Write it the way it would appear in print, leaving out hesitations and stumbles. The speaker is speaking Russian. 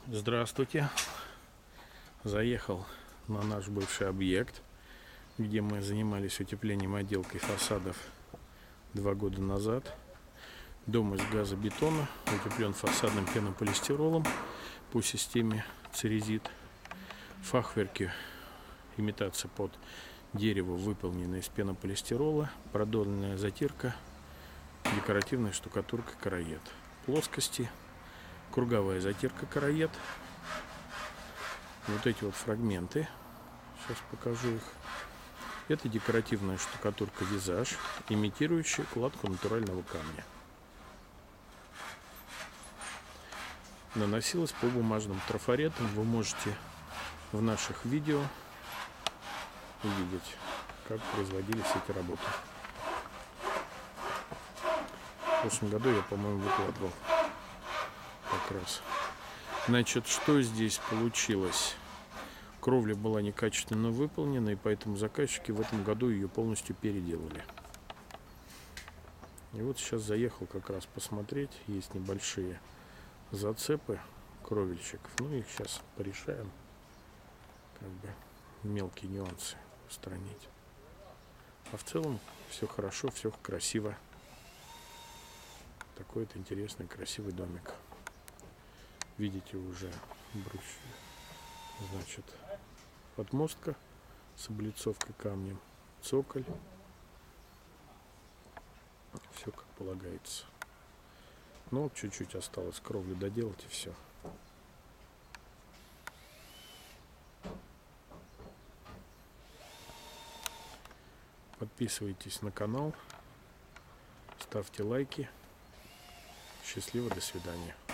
Здравствуйте. Заехал на наш бывший объект, где мы занимались утеплением и отделкой фасадов 2 года назад. Дом из газобетона, утеплен фасадным пенополистиролом по системе церезит. Фахверки, имитация под дерево, выполнена из пенополистирола, продольная затирка, декоративная штукатурка караед. Плоскости, круговая затирка караед. Вот эти вот фрагменты, сейчас покажу их. Это декоративная штукатурка визаж, имитирующая кладку натурального камня. Наносилась по бумажным трафаретам. Вы можете в наших видео увидеть, как производились эти работы. В прошлом году я, по-моему, выкладывал как раз. Значит, что здесь получилось? Кровля была некачественно выполнена, и поэтому заказчики в этом году ее полностью переделали. И вот сейчас заехал как раз посмотреть. Есть небольшие зацепы кровельщиков. Ну, их сейчас порешаем. Как бы мелкие нюансы устранить. А в целом все хорошо, все красиво. Такой вот интересный, красивый домик. Видите уже значит, подмостка с облицовкой камнем, цоколь. Все как полагается. Но чуть-чуть осталось кровлю доделать, и все. Подписывайтесь на канал, ставьте лайки. Счастливо, до свидания.